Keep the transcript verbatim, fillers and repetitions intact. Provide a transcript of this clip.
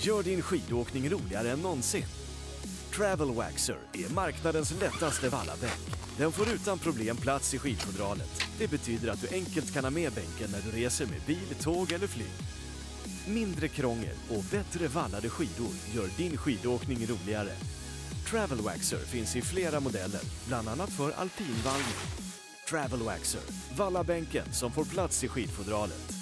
Gör din skidåkning roligare än någonsin. Travel Waxer är marknadens lättaste vallabänk. Den får utan problem plats i skidfodralet. Det betyder att du enkelt kan ha med bänken när du reser med bil, tåg eller flyg. Mindre krångel och bättre vallade skidor gör din skidåkning roligare. Travel Waxer finns i flera modeller, bland annat för alpinvallning. Travel Waxer, vallabänken som får plats i skidfodralet.